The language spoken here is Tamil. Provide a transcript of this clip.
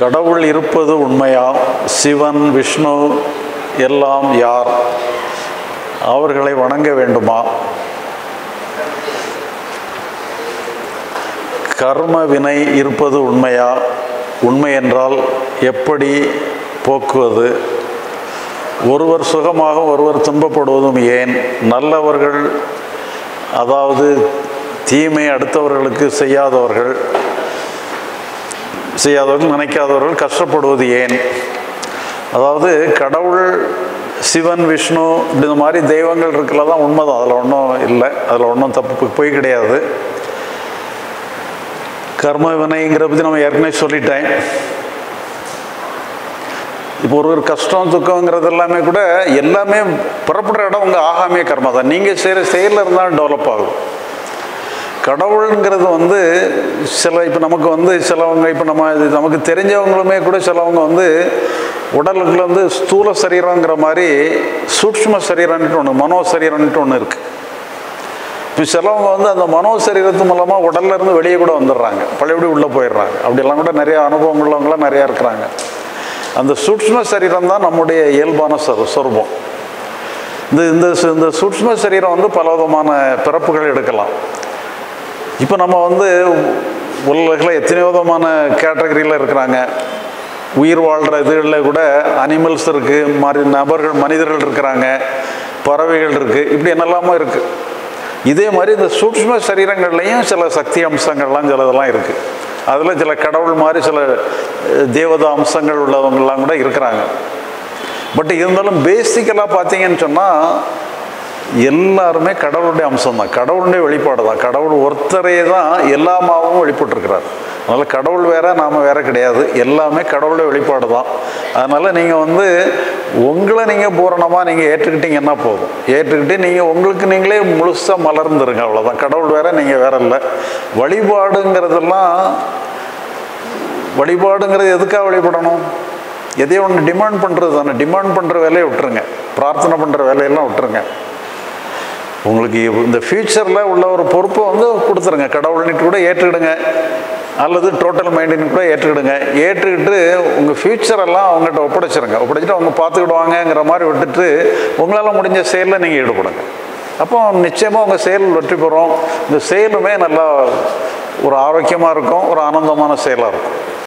கடவுள் இருப்பது உண்மையா? சிவன் விஷ்ணு எல்லாம் யார்? அவர்களை வணங்க வேண்டுமா? கர்ம வினை இருப்பது உண்மையா? உண்மை என்றால் எப்படி போக்குவது? ஒருவர் சுகமாக ஒருவர் துன்பப்படுவதும் ஏன்? நல்லவர்கள், அதாவது தீமை அடுத்தவர்களுக்கு செய்யாதவர்கள் நினைக்காதவர்கள் கஷ்டப்படுவது ஏன்? அதாவது கடவுள், சிவன், விஷ்ணு இந்த மாதிரி தெய்வங்கள் இருக்குல்ல தான் உண்மைதான், அதில் ஒன்றும் இல்லை, அதில் ஒன்றும் தப்பு போய் கிடையாது. கர்ம வினைங்கிற பற்றி நம்ம ஏற்கனவே சொல்லிட்டேன். இப்போ ஒரு கஷ்டம் துக்கங்கிறது எல்லாமே கூட எல்லாமே புறப்படுற இடம் உங்கள் ஆகாமிய கர்மா தான். நீங்கள் செய்கிற செயலில் இருந்தாலும் டெவலப் ஆகும். கடவுளுங்கிறது இப்போ நமக்கு சிலவங்க, இப்போ நமக்கு தெரிஞ்சவங்களுமே கூட சிலவங்க உடலுக்குள்ள ஸ்தூல சரீரங்கிற மாதிரி சூட்சும சரீரம்ட்டு ஒன்று, மனோ சரீரம்ட்டு ஒன்று இருக்குது. இப்போ சிலவங்க அந்த மனோ சரீரத்து மூலமாக உடல்ல இருந்து வெளியே கூட வந்துடுறாங்க, பழையபடி உள்ளே போயிடுறாங்க. அப்படிலாம் கூட நிறைய அனுபவம் உள்ளவங்களாம் நிறையா இருக்கிறாங்க. அந்த சூட்சும சரீரம் தான் நம்முடைய இயல்பான சொரூபம். இந்த சூட்சும சரீரம் பல விதமான பிறப்புகள் எடுக்கலாம். இப்போ நம்ம உலகில் எத்தனை விதமான கேட்டகரியில் இருக்கிறாங்க. உயிர் வாழ்கிற இதுகளில் கூட அனிமல்ஸ் இருக்குது, மனிதர்கள் இருக்கிறாங்க, பறவைகள் இருக்குது, இப்படி என்னெல்லாமோ இருக்குது. இதே மாதிரி இந்த சூட்சும சரீரங்கள்லையும் சில சக்தி அம்சங்கள்லாம் சிலதெல்லாம் இருக்குது. அதில் சில கடவுள் மாதிரி சில தேவதா அம்சங்கள் உள்ளவங்கள்லாம் கூட இருக்கிறாங்க. பட் இருந்தாலும் பேசிக்கலாக பார்த்தீங்கன்னு சொன்னால் எல்லாருமே கடவுளுடைய அம்சம் தான், கடவுளுடைய வெளிப்பாடு தான். கடவுள் ஒருத்தரே தான் எல்லாமாவும் வெளிப்பட்டுருக்கிறார். அதனால் கடவுள் வேற, நாம் வேற கிடையாது, எல்லாமே கடவுளுடைய வெளிப்பாடு தான். அதனால் நீங்கள் உங்களை நீங்கள் பூரணமாக நீங்கள் ஏற்றுக்கிட்டீங்கன்னா போதும். ஏற்றுக்கிட்டு நீங்கள் உங்களுக்கு நீங்களே முழுசாக மலர்ந்துருங்க, அவ்வளோதான். கடவுள் வேற, நீங்கள் வேற இல்லை. வழிபாடுங்கிறது எதுக்காக வழிபடணும்? எதையும் ஒன்று டிமாண்ட் பண்ணுறது தானே. டிமாண்ட் பண்ணுற வேலையை விட்டுருங்க, பிரார்த்தனை பண்ணுற வேலையெல்லாம் விட்டுருங்க. உங்களுக்கு இந்த ஃப்யூச்சரில் உள்ள ஒரு பொறுப்பை கொடுத்துருங்க, கடவுள்னிட்டு கூட ஏற்றுக்கிடுங்க, அல்லது டோட்டல் மைண்டின்னு கூட ஏற்றுக்கிடுங்க. ஏற்றுக்கிட்டு உங்கள் ஃப்யூச்சரெல்லாம் அவங்ககிட்ட ஒப்படைச்சிட்டு அவங்க பார்த்துக்கிடுவாங்கங்கிற மாதிரி விட்டுட்டு உங்களால் முடிஞ்ச செயலில் நீங்கள் ஈடுபடுங்க. அப்போ நிச்சயமாக உங்கள் செயல் வெற்றி பெறும். இந்த செயலுமே நல்லா ஒரு ஆரோக்கியமாக இருக்கும், ஒரு ஆனந்தமான செயலாக இருக்கும்.